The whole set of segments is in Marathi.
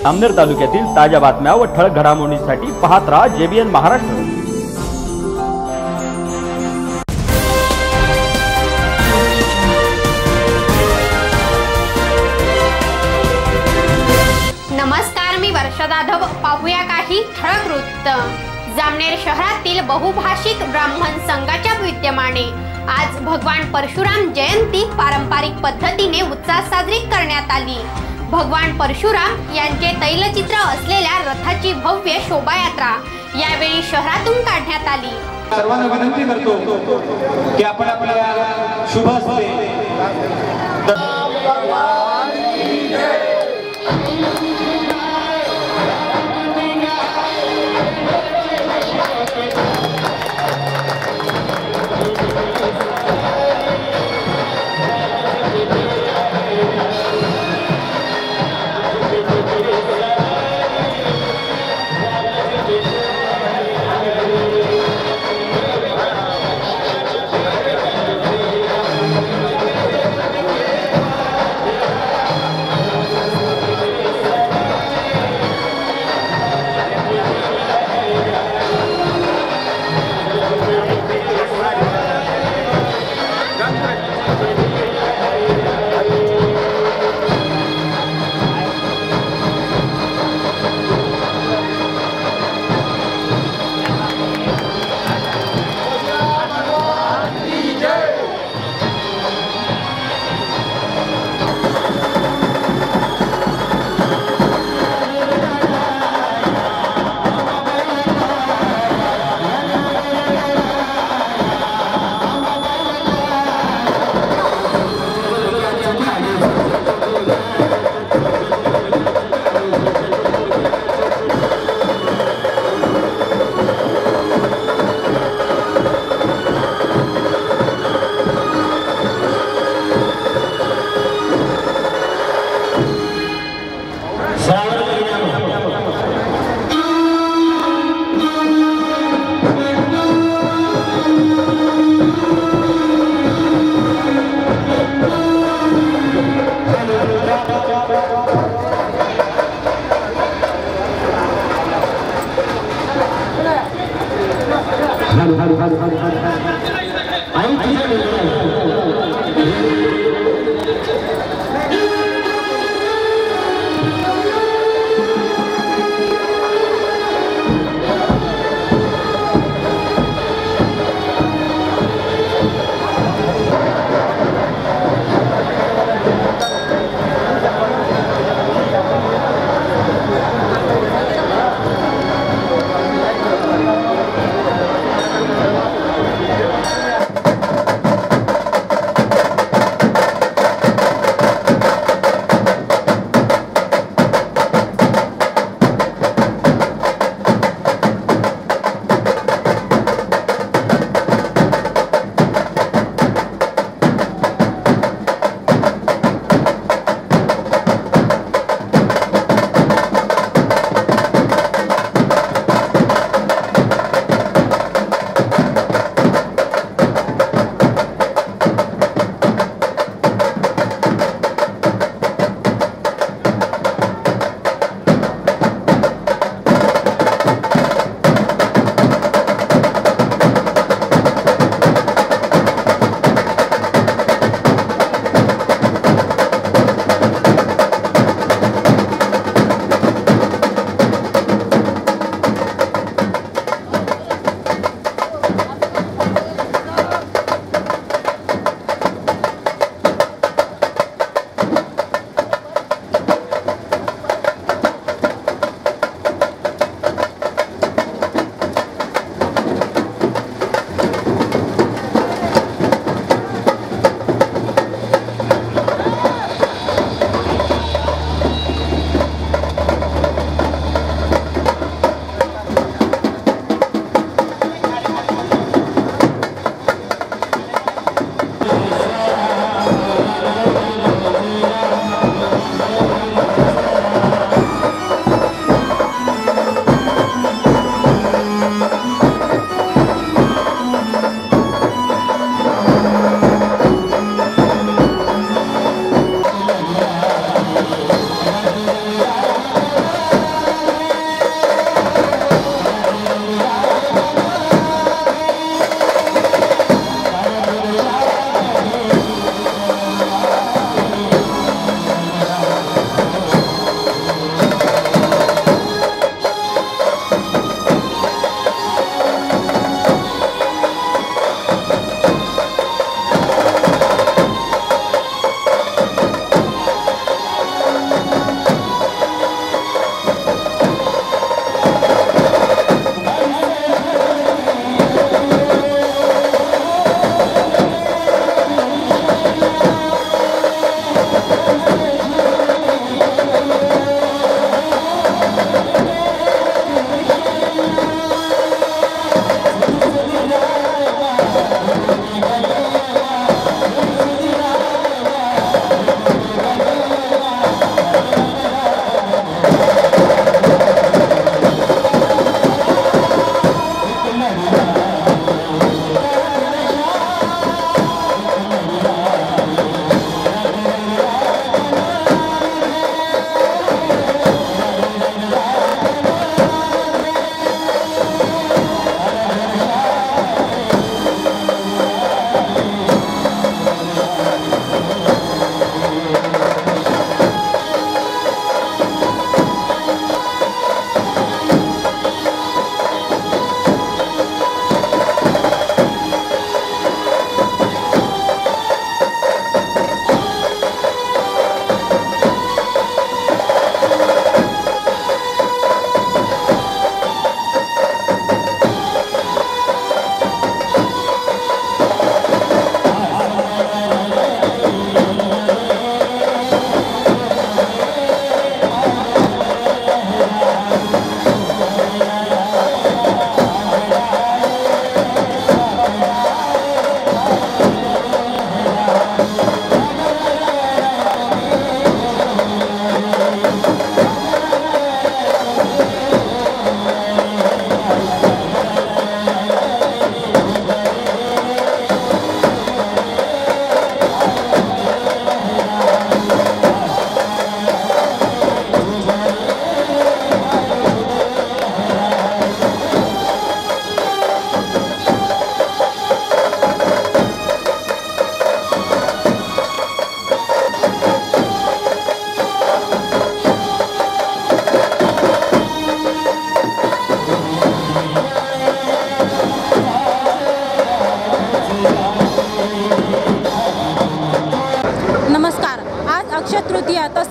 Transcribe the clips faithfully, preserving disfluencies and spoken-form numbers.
अमनेर तालुक्यातील ताज्या बातम्या व ठळक घडामोडींसाठी पाहत राहा जेबीएन महाराष्ट्र। नमस्कार, मी वर्षा जाधव। पाहूया काही ठळक वृत्त। जामनेर शहरातील बहुभाषिक ब्राह्मण संघाच्या विद्यमाने आज भगवान परशुराम जयंती पारंपरिक पद्धतीने उत्साहात साजरी करण्यात आली। भगवान परशुराम यांचे तैलचित्र असलेल्या रथाची भव्य शोभायात्रा यावेळी शहरातून काढण्यात आली। सर्वांना विनंती करतो की आपण आपल्या शुभ हस्ते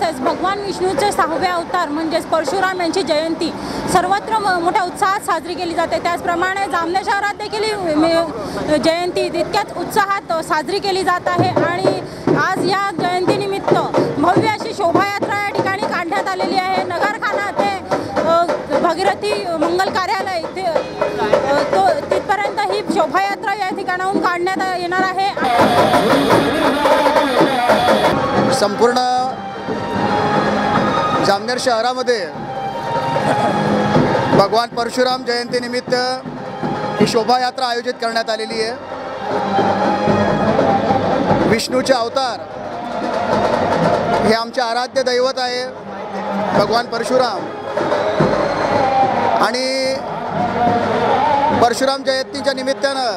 तसेच भगवान विष्णूचे सहावे अवतार म्हणजेच परशुराम यांची जयंती सर्वत्र मोठ्या उत्साहात साजरी केली जाते। त्याचप्रमाणे जामनेर शहरात देखील जयंती तितक्याच उत्साहात साजरी केली जात आहे आणि आज या जयंतीनिमित्त भव्य अशी शोभायात्रा या ठिकाणी काढण्यात आलेली आहे। नगरखाना ते भगीरथी मंगल कार्यालय ते तो तिथपर्यंत ही शोभायात्रा या ठिकाणाहून काढण्यात येणार आहे। संपूर्ण जामनेर शहरामध्ये भगवान परशुराम जयंतीनिमित्त ही शोभायात्रा आयोजित करण्यात आलेली आहे। विष्णूचे अवतार हे आमचे आराध्य दैवत आहे भगवान परशुराम आणि परशुराम जयंतीच्या निमित्तानं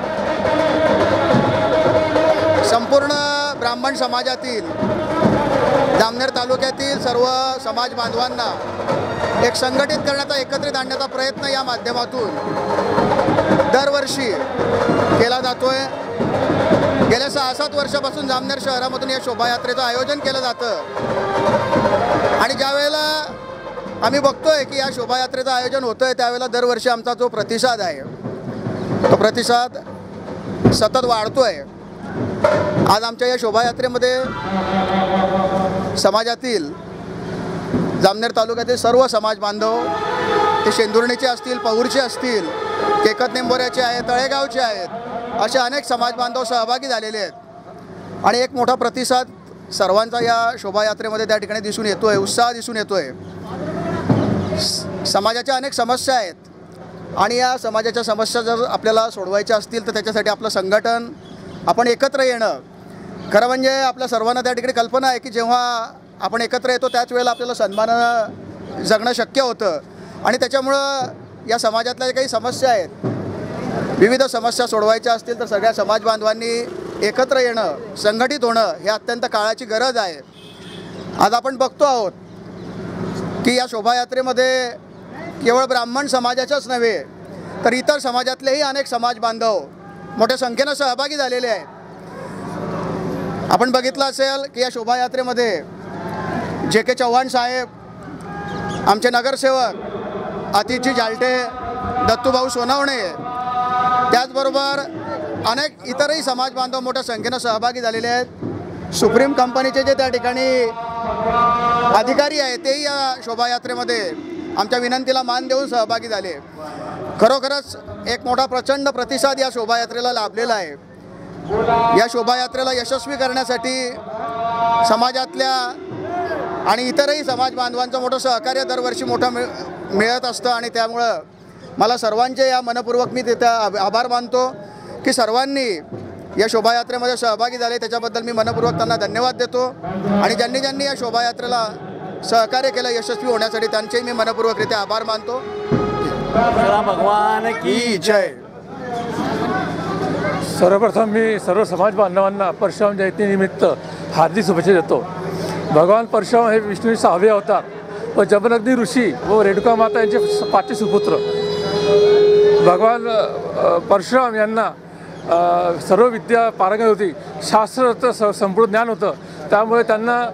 संपूर्ण ब्राह्मण समाजातील जामनेर तालुक्यातील सर्व समाज बांधवांना एक संघटित करण्याचा एकत्रित आणण्याचा प्रयत्न या माध्यमातून दरवर्षी केला जातोय। गेल्या सहा सात वर्षापासून जामनेर शहरामधून या शोभायात्रेचं आयोजन केलं जातं आणि ज्यावेळेला आम्ही बघतोय की या शोभायात्रेचं आयोजन होतं आहे त्यावेळेला दरवर्षी आमचा जो प्रतिसाद आहे तो प्रतिसाद सतत वाढतोय। आज आमच्या या शोभायात्रेमध्ये समाजातील जामनेर तालुक्यातील सर्व समाज बांधव ते शेंदुर्णीचे असतील, पहूरचे असतील, केकत निंबोऱ्याचे आहेत, तळेगावचे आहेत, असे अनेक समाज बांधव सहभागी झालेले आहेत आणि एक मोठा प्रतिसाद सर्वांचा या शोभायात्रेमध्ये त्या ठिकाणी दिसून येतो आहे, उत्साह दिसून येतो आहे। समाजाच्या अनेक समस्या आहेत आणि या समाजाच्या समस्या जर आपल्याला सोडवायच्या असतील तर त्याच्यासाठी आपलं संघटन आपण एकत्र येणं खरं म्हणजे आपल्या सर्वांना त्या ठिकाणी कल्पना आहे की जेव्हा आपण एकत्र येतो त्याच वेळेला आपल्याला सन्मानानं जगणं शक्य होतं आणि त्याच्यामुळं या समाजातल्या काही समस्या आहेत विविध समस्या सोडवायच्या असतील तर सगळ्या समाज बांधवांनी एकत्र येणं, संघटित होणं हे अत्यंत काळाची गरज आहे। आज आपण बघतो आहोत की या शोभायात्रेमध्ये केवळ ब्राह्मण समाजाच्याच नव्हे तर इतर समाजातलेही अनेक समाज बांधव मोठ्या संख्येनं सहभागी झालेले आहेत। आपण बघितलं असेल की या शोभायात्रेमध्ये जे के चव्हाण साहेब, आमचे नगरसेवक अतिथी जालटे, दत्तूभाऊ सोनवणे, त्याचबरोबर अनेक इतरही समाज बांधव मोठ्या संख्येनं सहभागी झालेले आहेत। सुप्रीम कंपनीचे जे त्या ठिकाणी अधिकारी आहेत तेही या शोभायात्रेमध्ये आमच्या विनंतीला मान देऊन सहभागी झाले। खरोखरच एक मोठा प्रचंड प्रतिसाद या शोभायात्रेला लाभलेला आहे। या शोभायात्रेला यशस्वी करण्यासाठी समाजातल्या आणि इतरही समाज बांधवांचं मोठं सहकार्य दरवर्षी मोठं मिळ मिळत असतं आणि त्यामुळं मला सर्वांचे या मनपूर्वक मी तिथं आभार मानतो की सर्वांनी या शोभायात्रेमध्ये सहभागी झाले त्याच्याबद्दल मी मनपूर्वक त्यांना धन्यवाद देतो आणि ज्यांनी ज्यांनी या शोभायात्रेला सहकार्य केलं यशस्वी होण्यासाठी त्यांचेही मी मनपूर्वकरित्या आभार मानतो। भगवान की जय। सर्वप्रथम मी सर्व समाज बांधवांना परशुराम जयंतीनिमित्त हार्दिक शुभेच्छा देतो। भगवान परशुराम हे विष्णूचे सहावे अवतार व जमदग्नी ऋषी व रेणुका माता यांचे पाचवे सुपुत्र भगवान परशुराम यांना सर्व विद्या पारंगत होती, शास्त्र संपूर्ण ज्ञान होतं, त्यामुळे त्यांना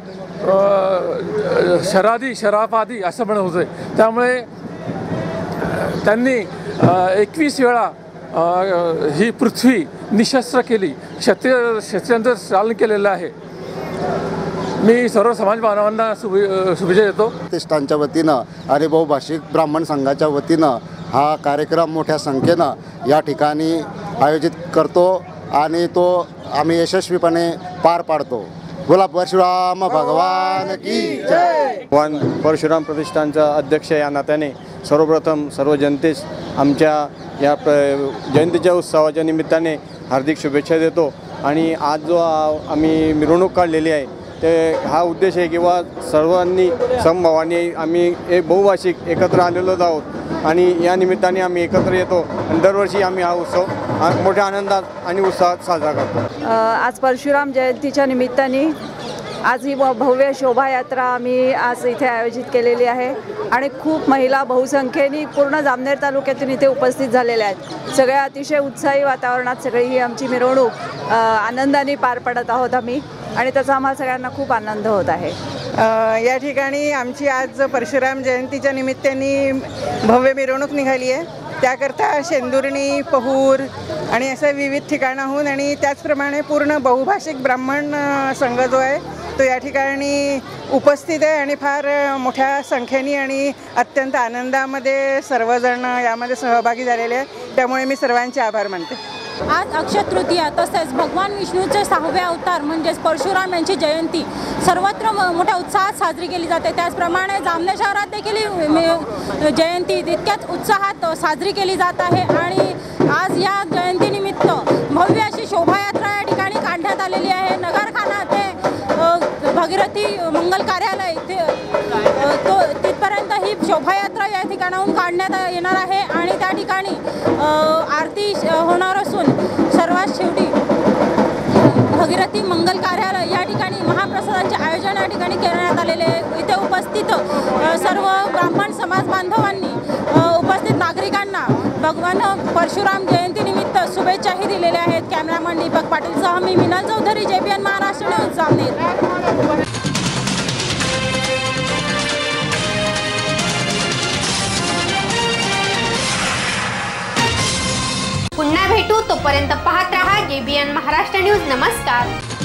शरादी शरापादी असं म्हणत होते। त्यामुळे त्यांनी एकवीस वेळा ही पृथ्वी निशस्त्र केली, क्षत्रिय क्षत्रियांचं चालन केलेलं आहे। मी सर्व समाज बांधवांना शुभे शुभेच्छा देतो। प्रतिष्ठानच्या वतीनं आणि बहुभाषिक ब्राह्मण संघाच्या वतीनं हा कार्यक्रम मोठ्या संख्येनं या ठिकाणी आयोजित करतो आणि तो आम्ही यशस्वीपणे पार पाडतो। बोला परशुराम भगवान की जय। भगवान परशुराम प्रतिष्ठानचा अध्यक्ष या नात्याने सर्वप्रथम सर्व जनतेस आमच्या या जयंतीच्या उत्सवाच्या निमित्ताने हार्दिक शुभेच्छा देतो आणि आज जो आम्ही मिरवणूक काढलेली आहे ते हा उद्देश आहे किंवा सर्वांनी समभावाने आम्ही एक बहुभाषिक एकत्र आलेलो आहोत आणि या निमित्ताने आम्ही एकत्र येतो आणि दरवर्षी आम्ही हा उत्सव मोठ्या आनंदात आणि उत्साहात साजरा करतो। आज परशुराम जयंतीच्या निमित्ताने आज ही भव्य शोभायात्रा आम्ही आज इथे आयोजित केलेली आहे आणि खूप महिला बहुसंख्येने पूर्ण जामनेर तालुक्यातून इथे उपस्थित झालेल्या आहेत। सगळ्या अतिशय उत्साही वातावरणात सगळी ही आमची मिरवणूक आनंदाने पार पडत आहोत आम्ही आणि त्याचा आम्हाला सगळ्यांना खूप आनंद होत आहे। या ठिकाणी आमची आज परशुराम जयंतीच्या निमित्ताने भव्य मिरवणूक निघाली आहे. त्याकरता शेंदुर्णी, पहूर आणि असं विविध ठिकाणाहून आणि त्याचप्रमाणे पूर्ण बहुभाषिक ब्राह्मण संघ जो आहे तो या ठिकाणी उपस्थित आहे आणि फार मोठ्या संख्येने आणि अत्यंत आनंदामध्ये सर्वजण यामध्ये सहभागी झालेले आहे. त्यामुळे मी सर्वांचे आभार मानते. आज अक्षय तृतीया तसेच भगवान विष्णूचे सहावे अवतार म्हणजेच परशुराम यांची जयंती सर्वत्र मोठ्या उत्साहात साजरी केली जाते. त्याचप्रमाणे जामनेर शहरात देखील जयंती तितक्याच उत्साहात साजरी केली जात आहे. आणि आज या जयंतीनिमित्त भव्य अशी शोभायात्रा या ठिकाणी काढण्यात आलेली आहे. नगरखाना ते भगीरथी मंगल कार्यालय ते तो तिथपर्यंत ही शोभायात्रा या ठिकाणाहून काढण्यात येणार आहे आणि त्या ठिकाणी आरती होणार असून सर्वात शेवटी भगीरथी मंगल कार्यालय या ठिकाणी महाप्रसादाचे आयोजन या ठिकाणी करण्यात आलेले आहे. इथे उपस्थित सर्व ब्राह्मण समाज बांधवांनी उपस्थित नागरिकांना भगवान परशुराम जयंतीनिमित्त शुभेच्छाही दिलेल्या आहेत. कॅमेरामन दीपक पाटीलसह मी मिनल चौधरी, जेबीएन महाराष्ट्र न्यूज, जामनेर. पुन्हा भेटू, तोपर्यंत पाहत रहा जेबीएन महाराष्ट्र न्यूज. नमस्कार.